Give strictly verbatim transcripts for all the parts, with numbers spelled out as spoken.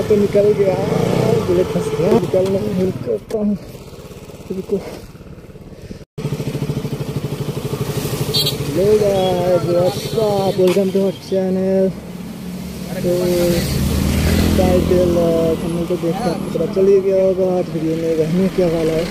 तो निकल गया, बुलेट फंस गया, निकलने में हेल्प करता हूँ। रुको, hello guys, what's up, welcome to our channel. तो टाइटल हमने तो देखा, पता चल ही गया होगा आज वीडियो में रहने क्या वाला है।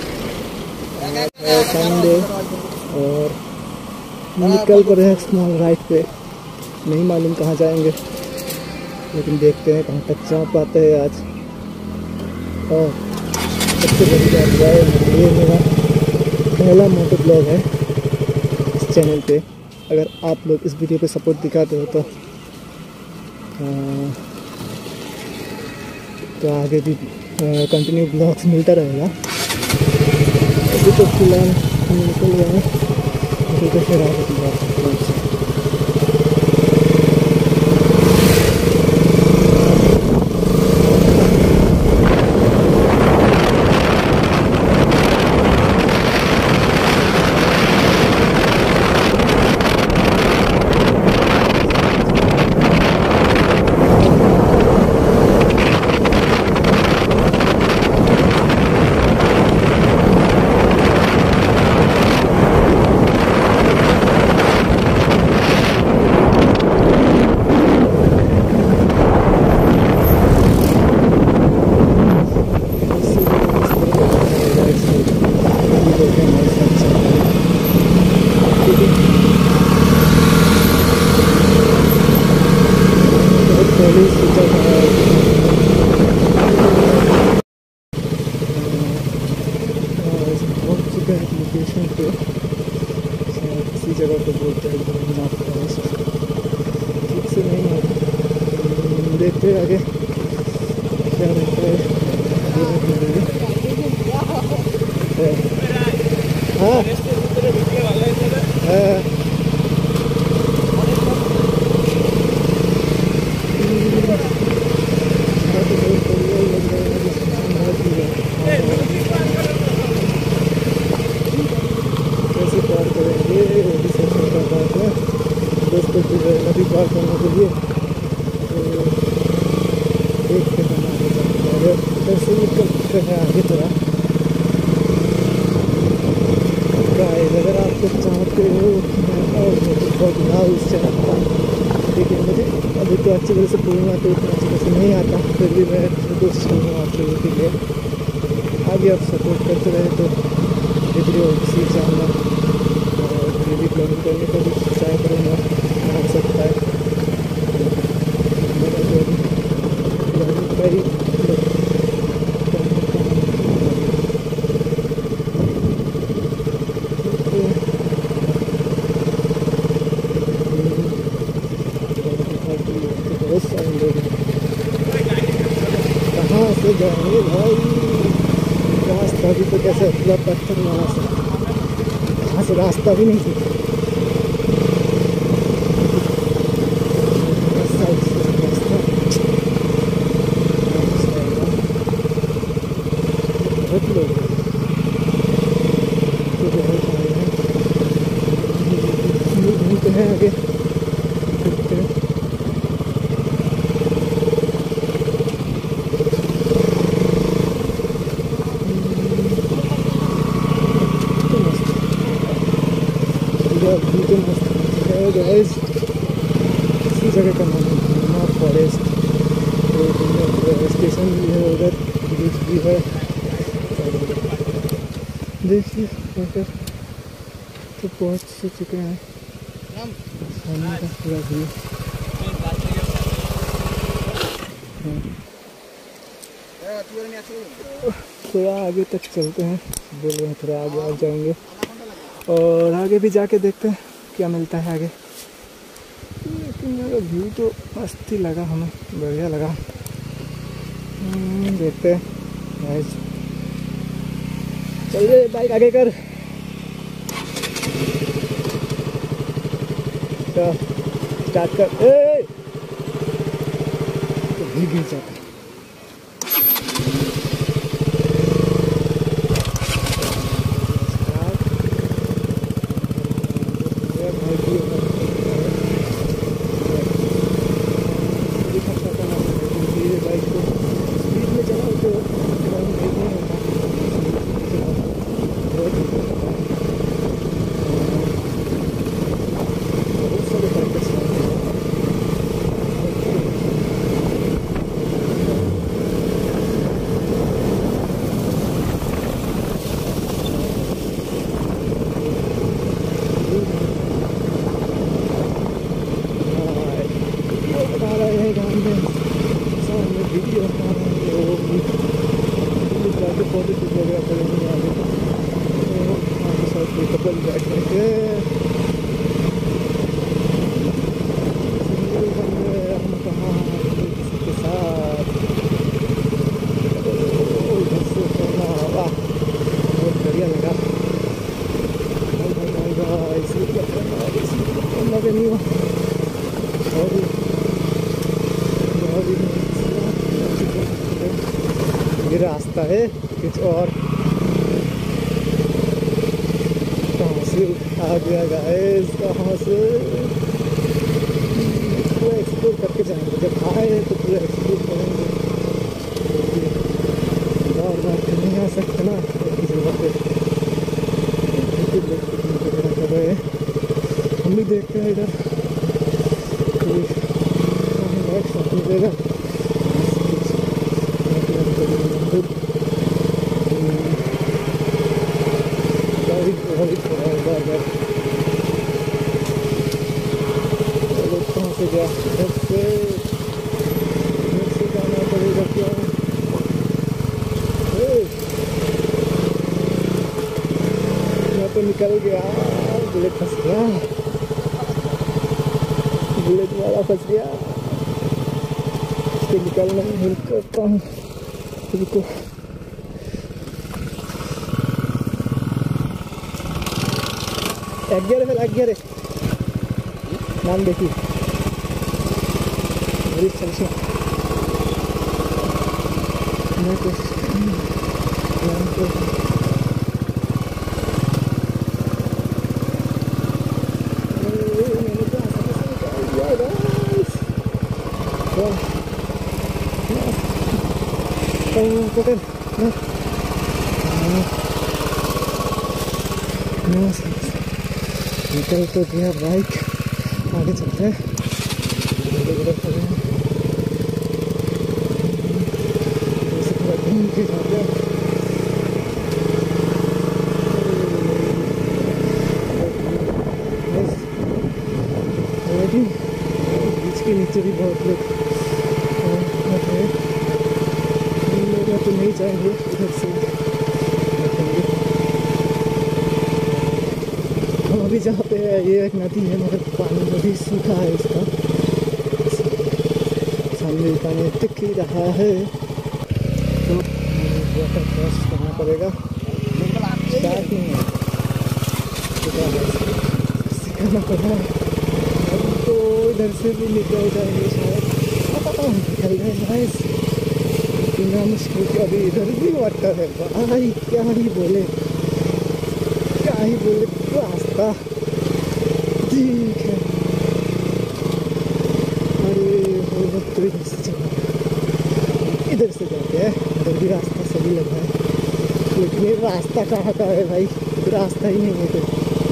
संडे और निकल पड़े हैं स्मॉल राइड पे, नहीं मालूम कहाँ जाएंगे, लेकिन देखते हैं कहाँ तक जा पाते हैं आज। और सबसे बड़ी बात हुआ है, ये मेरा पहला मोटो ब्लॉग है इस चैनल पे। अगर आप लोग इस वीडियो पे सपोर्ट दिखाते हो तो आ, तो आगे भी कंटिन्यू ब्लॉग्स मिलता रहेगा। अभी तो फिलहाल निकल गए हैं, तो फिर आगे की बात करते हैं। लोकेशन पे किसी जगह को बोलते हैं ठीक से नहीं है, देखते हैं आगे क्या रहता है। हाँ हाँ दोस्तों को नदी पार करने के लिए, तो देखते हैं आगे जाते हैं। कैसे निकलते हैं आगे थोड़ा गाइस। अगर आप लोग चाहते हो कि मैं और बहुत बनाऊँ इस चैनल पर, लेकिन मुझे अभी तो अच्छी तरह से बोलना तो इतना अच्छी तरह से नहीं आता, फिर भी मैं कोशिश करूँगा आप लोगों के लिए। आगे आप सपोर्ट करते रहे तो वीडियो सीख जाऊँगा और ये भी ब्लॉगिंग करने का भी ट्राई करूँगा, हो सकता है। बहुत सारे लोग कहाँ से जाएंगे भाई, रास्ता भी तो कैसे खुला पत्थर वहाँ से, वहाँ से रास्ता भी नहीं था। बहुत लोग घूमते हैं आगे, घूमते हैं। तो मस्त है गाइस, इसी जगह का नाम है फॉरेस्ट। तो स्टेशन भी है उधर, ब्रिज भी है। देखिए तो पहुँच से चुके हैं, सामने का पूरा व्यू। थोड़ा आगे तक चलते हैं, बोल रहे हैं थोड़ा आगे आ जाएंगे और आगे भी जाके देखते हैं क्या मिलता है आगे। लेकिन मेरा व्यू तो मस्त ही लगा, हमें बढ़िया लगा। देखते हैं गाइस, चलिए बाइक आगे कर, स्टार्ट कर। ए तो भी गिर जाता है। बाइक को रास्ता है कुछ और। कहाँ से आ गया गाइस, कहाँ से? पूरा एक्सप्लोर करके जाएंगे, जब आए तो पूरा एक्सप्लोर करेंगे। बार बार तो नहीं आ सकते ना एक ही जगह पे। वगैरह कर रहे हैं, हम भी देखते हैं इधर कोई शॉट मिलेगा। कहाँ से गया? घर से घर से जाना पड़ेगा क्या? मैं तो निकल गया, बुलेट फंस गया, बुलेट वाला फंस गया। इसको निकलना में हेल्प करता हूँ। रुको, एक गियर है, एक गियर है, नाम देखिए मेरी चलसी मैं तो नाम तो पकड़ निकल तो गया बाइक, आगे चलते हैं। घूम के जाते हैं। बीच के नीचे भी बहुत लोग तो नहीं जाएंगे इधर से। हम अभी जहाँ पे है ये एक नदी है, मगर पानी नदी सूखा है इसका, सामने पानी दिख ही रहा है। तो वाटर क्रॉस करना पड़ेगा, स्टार्टिंग में सिखाना पड़ा। अब तो इधर से भी निकल जाएंगे शायद, निकल गए गाइस बिना मुश्किल के। अभी इधर भी वाटर है भाई, क्या ही बोले क्या ही बोले, रास्ता ठीक है। अरे वो तो इधर से चला, इधर से जाते हैं, इधर भी रास्ता सही लग रहा है, लेकिन ये रास्ता कहाँ का है भाई, रास्ता ही नहीं है। तो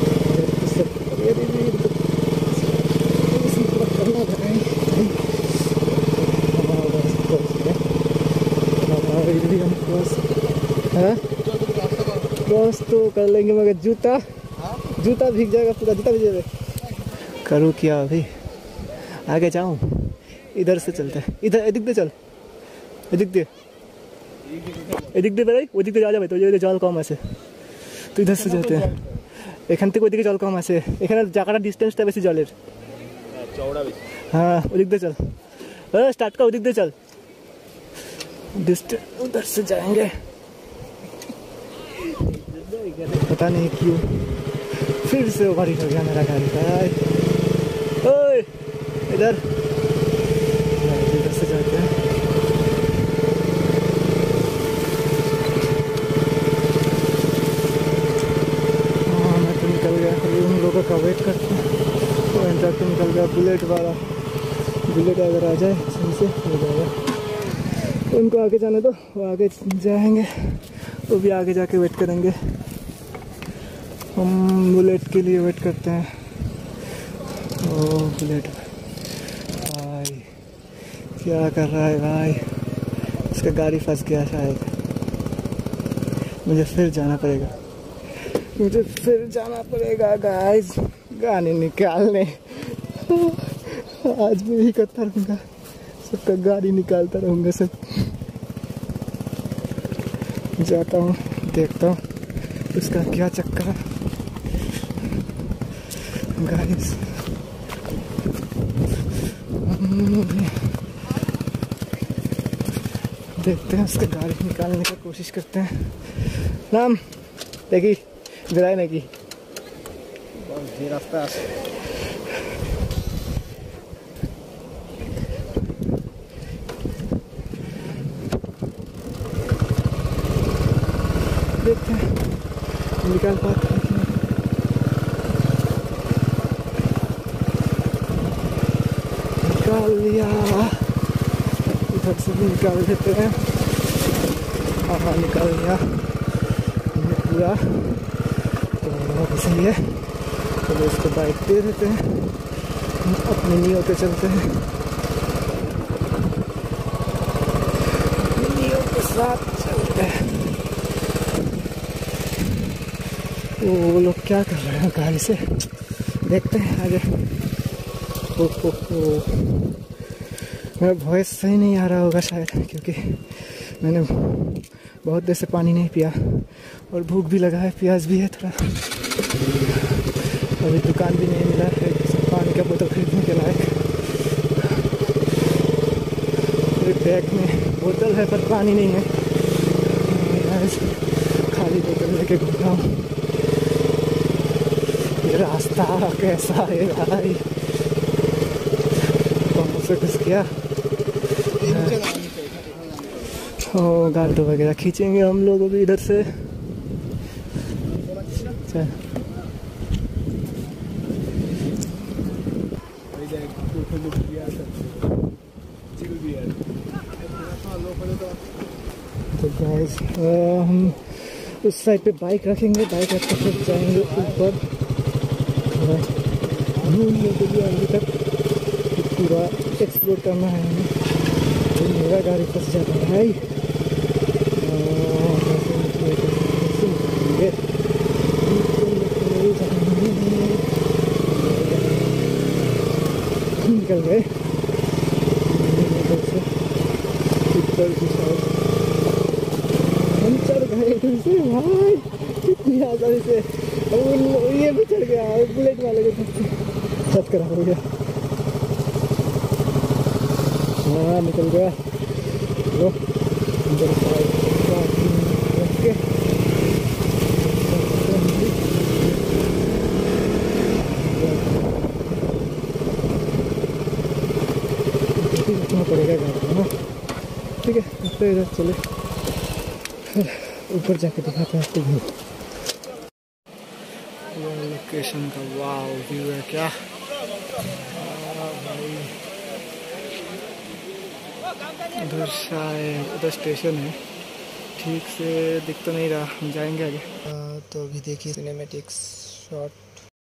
क्रॉस तो कर लेंगे, मगर जूता जूता भीग जाएगा पूरा, जूता भीग जाएगा। करूँ क्या अभी, आगे जाऊँ? इधर से चलते हैं, इधर एदिक दे चल, एदिक दे एदिक दे भाई, वो दिख दे जा जा भाई, तो ये जल कम আছে, तो इधर से जाते हैं। এখান থেকে ওইদিকে জল কম আছে, এখানে জায়গাটা ডিস্টেন্সটা বেশি জলের, চওড়া বেশি। হ্যাঁ ওদিক দিয়ে চল, अरे स्टार्ट का उधर चल, उधर से जाएंगे। पता नहीं क्यों फिर से ओवर हीट हो गया मेरा गाड़ी भाई। ओए इधर इधर से जाते हैं। हाँ मैं तो निकल गया, अभी उन लोगों का वेट करते हैं। तो एंटर तो निकल गया, बुलेट वाला, बुलेट अगर आ जाए सही से हो जाएगा। उनको आगे जाने दो, वो आगे जाएंगे, वो भी आगे जाके वेट करेंगे। हम बुलेट के लिए वेट करते हैं। ओ बुलेट भाई क्या कर रहा है भाई, उसका गाड़ी फंस गया शायद। मुझे फिर जाना पड़ेगा, मुझे फिर जाना पड़ेगा गाइस गाड़ी निकालने। आज मैं ही करता रहूँगा, सबका गाड़ी निकालता रहूँगा सब। जाता हूँ, देखता हूँ उसका क्या चक्कर है गाइस। देखते हैं, उसका गाड़ी निकालने का कोशिश करते हैं। नाम देखी गिराए नहीं की रास्ता निकाल पाते हैं कि नहीं। निकाल लिया, इधर से भी निकाल देते हैं। हाँ हाँ निकाल लिया पूरा, तो बहुत सही है। चलो इसको बाइक दे देते हैं, अपने नियो पे चलते हैं, नियो के साथ चलते हैं। वो लोग क्या कर रहे हैं गाड़ी से, देखते हैं आगे। ओ, ओ, ओ। मेरा वॉइस सही नहीं आ रहा होगा शायद, क्योंकि मैंने बहुत देर से पानी नहीं पिया और भूख भी लगा है, प्यास भी है थोड़ा। अभी दुकान भी नहीं मिला है पानी का बोतल खरीदने के लायक। मेरे बैग में बोतल है पर पानी नहीं है, खाली बोतल लेके घूम रहा हूँ। ये रास्ता कैसा है भाई, कौन से घुस गया। ओ गाड़ी वगैरह खींचेंगे हम लोग अभी इधर से। चल तो गाइस हम उस साइड पे बाइक रखेंगे, बाइक रख कर फिर जाएंगे ऊपर घूमने के लिए। अभी तक पूरा एक्सप्लोर करना है हमें। तो मेरा गाड़ी फंस जाता है भाई, निकल गए ऊपर की साइड, हम चढ़ गए इधर से भाई कितनी आसानी से। ये भी चढ़ गया बुलेट वाले के छत खराब हो गया। हाँ निकल गया। लो इधर साइड रख के रखना पड़ेगा गाड़ी में ना। ठीक है तो इधर चले, ऊपर जाके दिखाते हैं आपको व्यू। लोकेशन का वाव व्यू है क्या भाई। उधर शायद उधर स्टेशन है, ठीक से दिख तो नहीं रहा, हम जाएंगे आगे। आ, तो अभी देखिए सिनेमैटिक शॉट।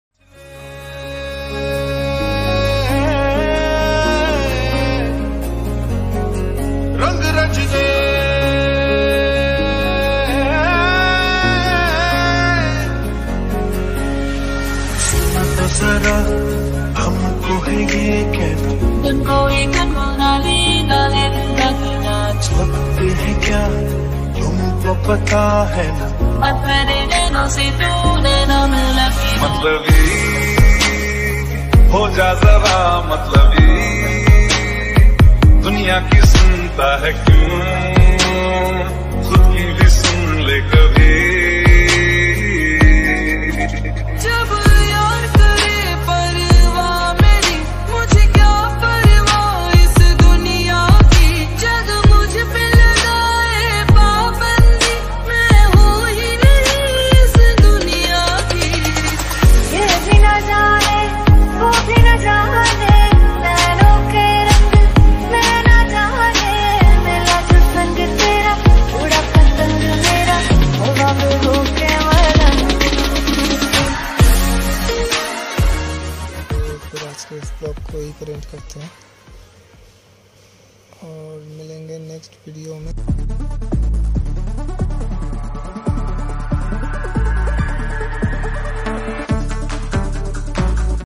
जरा हमको है ये कहना, लगते है क्या तुमको पता है ना, मतलबी हो जा जरा मतलबी, दुनिया की सुनता है क्यों, खुद की भी सुन ले कभी। इस ब्लॉग को ही प्रिंट करते हैं और मिलेंगे नेक्स्ट वीडियो में।